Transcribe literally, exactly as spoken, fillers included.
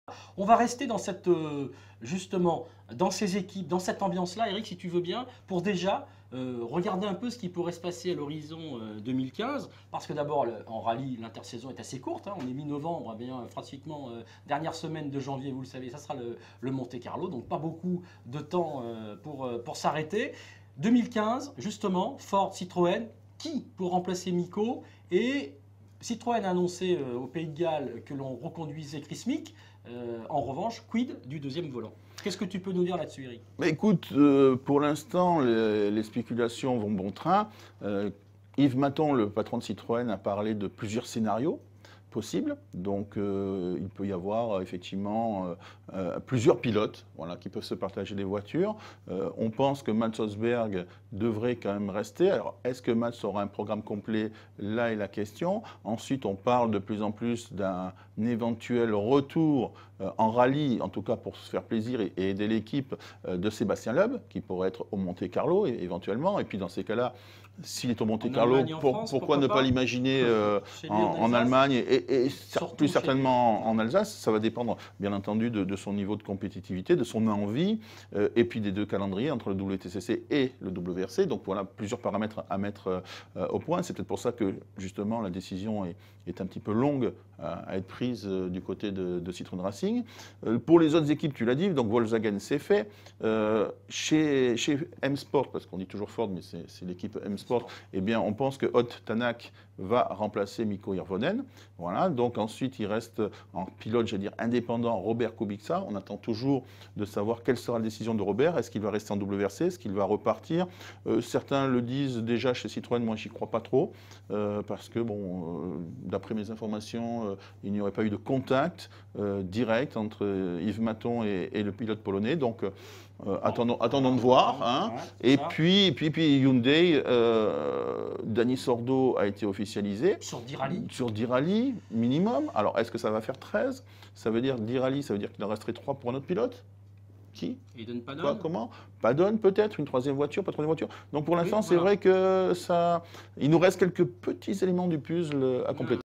On va rester dans cette, euh, justement, dans ces équipes, dans cette ambiance-là, Eric, si tu veux bien, pour déjà euh, regarder un peu ce qui pourrait se passer à l'horizon euh, deux mille quinze. Parce que d'abord, le- en rallye, l'intersaison est assez courte, hein. On est mi-novembre, eh bien, pratiquement euh, dernière semaine de janvier, vous le savez, ça sera le, le Monte Carlo. Donc pas beaucoup de temps euh, pour, euh, pour s'arrêter. deux mille quinze, justement, Ford, Citroën, qui pour remplacer Miko? Et Citroën a annoncé euh, au Pays de Galles que l'on reconduisait Chris Mick. Euh, en revanche, quid du deuxième volant? Qu'est-ce que tu peux nous dire là-dessus, Eric? Mais écoute, euh, pour l'instant, les, les spéculations vont bon train. Euh, Yves Maton, le patron de Citroën, a parlé de plusieurs scénarios possibles. Donc, euh, il peut y avoir euh, effectivement euh, euh, plusieurs pilotes, voilà, qui peuvent se partager des voitures. Euh, on pense que Mats Rosberg devrait quand même rester. Alors, est-ce que Mats aura un programme complet? Là est la question. Ensuite, on parle de plus en plus d'un éventuel retour euh, en rallye, en tout cas pour se faire plaisir et, et aider l'équipe euh, de Sébastien Loeb, qui pourrait être au Monte Carlo é- éventuellement. Et puis dans ces cas-là, s'il est au Monte En Carlo, Allemagne et en pour- France, pourquoi pourquoi ne pas pas? l'imaginer euh, Chez en, lui en en Alsace? Allemagne et, et- et cer- Surtout plus chez lui. certainement en, en Alsace? Ça va dépendre bien entendu de, de son niveau de compétitivité, de son envie, euh, et puis des deux calendriers entre le W T C C et le W R C. Donc voilà, plusieurs paramètres à mettre euh, au point. C'est peut-être pour ça que justement la décision est, est un petit peu longue à, à être prise euh, du côté de, de Citroën Racing. Euh, pour les autres équipes, tu l'as dit, donc Volkswagen c'est fait. Euh, chez, chez M-Sport, parce qu'on dit toujours Ford, mais c'est c'est l'équipe M-Sport, eh bien on pense que Ott Tanak va remplacer Mikko Hirvonen. Voilà, donc ensuite il reste en pilote, je veux dire, indépendant Robert Kubica. On attend toujours de savoir quelle sera la décision de Robert. Est-ce qu'il va rester en W R C? Est-ce qu'il va repartir? Euh, Certains le disent déjà chez Citroën, moi j'y crois pas trop, euh, parce que bon, euh, d'après mes informations, euh, il n'y aurait pas eu de contact euh, direct entre euh, Yves Maton et, et le pilote polonais. Donc euh, attendons, attendons de voir. Hein. Ouais, Et ça. puis, puis, puis Hyundai, euh, Dani Sordo a été officialisé. Sur dix rallyes. Sur dix rallyes minimum. Alors, est-ce que ça va faire treize? Ça veut dire dix rallyes, ça veut dire qu'il en resterait trois pour un autre pilote? Qui? Et donne pas Quoi? donne. Comment? Pas donne peut-être, une troisième voiture, pas de troisième voiture. Donc pour l'instant, Oui, c'est voilà. vrai que ça, il nous reste quelques petits éléments du puzzle à compléter.